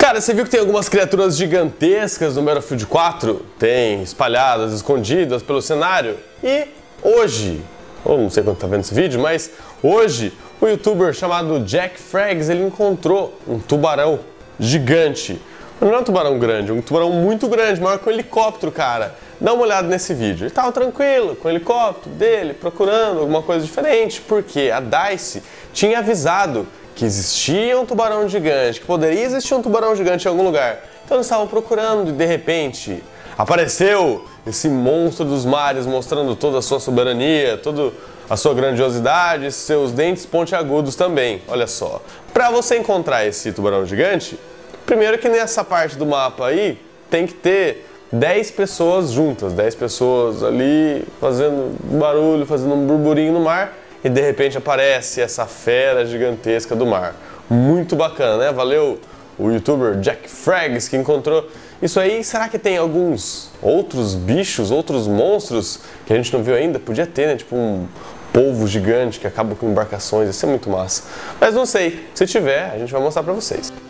Cara, você viu que tem algumas criaturas gigantescas no Battlefield 4? Tem, espalhadas, escondidas pelo cenário. E hoje, ou não sei quando tá vendo esse vídeo, mas hoje um youtuber chamado Jack Frags, ele encontrou um tubarão gigante. Não é um tubarão grande, é um tubarão muito grande, maior que um helicóptero, cara. Dá uma olhada nesse vídeo. Ele tava tranquilo com o helicóptero dele, procurando alguma coisa diferente, porque a DICE tinha avisado que existia um tubarão gigante, que poderia existir um tubarão gigante em algum lugar. Então eles estavam procurando e de repente apareceu esse monstro dos mares mostrando toda a sua soberania, toda a sua grandiosidade, seus dentes pontiagudos também. Olha só, para você encontrar esse tubarão gigante, primeiro que nessa parte do mapa aí tem que ter 10 pessoas juntas, 10 pessoas ali fazendo barulho, fazendo um burburinho no mar. E de repente aparece essa fera gigantesca do mar. Muito bacana, né? Valeu o youtuber Jack Frags que encontrou isso aí. Será que tem alguns outros bichos, outros monstros que a gente não viu ainda? Podia ter, né? Tipo um polvo gigante que acaba com embarcações. Isso é muito massa. Mas não sei. Se tiver, a gente vai mostrar pra vocês.